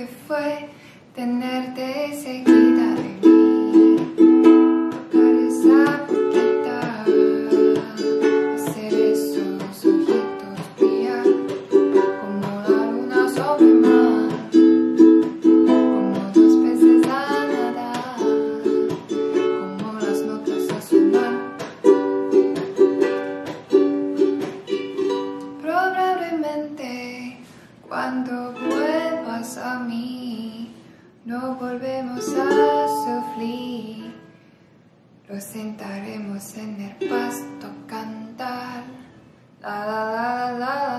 que fue tenerte seguida de mí, tocar esa boquita, hacer esos ojitos brillar como la luna sobre el mar, como dos peces a nadar, como las notas a sonar. Probablemente cuando vuelvas a mí no volvemos a sufrir, lo sentaremos en el pasto cantar la la la la la.